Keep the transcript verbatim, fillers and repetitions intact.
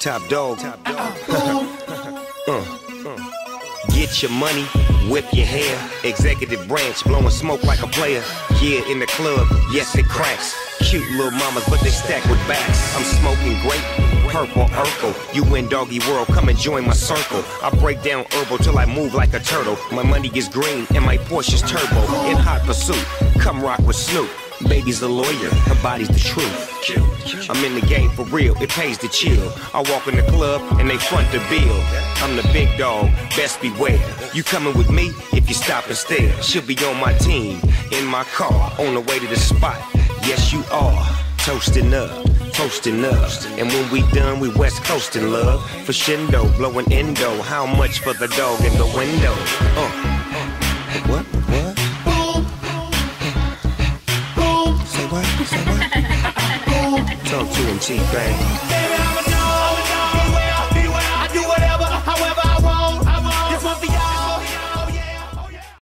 Top dog. Top dog. uh, uh. Get your money, whip your hair. Executive branch, blowing smoke like a player. Yeah, in the club, yes it cracks. Cute little mamas, but they stack with backs. I'm smoking grape, purple Urkel. You in doggy world, come and join my circle. I break down herbal till I move like a turtle. My money is green and my Porsche's turbo. In hot pursuit, come rock with Snoop. Baby's a lawyer, her body's the truth. I'm in the game for real, it pays to chill. I walk in the club and they front the bill. I'm the big dog, best beware. You coming with me if you stop and stare. She'll be on my team, in my car, on the way to the spot. Yes you are, toasting up, toasting up. And when we done, we west coasting love. For shindo, blowing endo. How much for the dog in the window? Uh, what, what? Say what? Say what? Talk to him, T-Bang.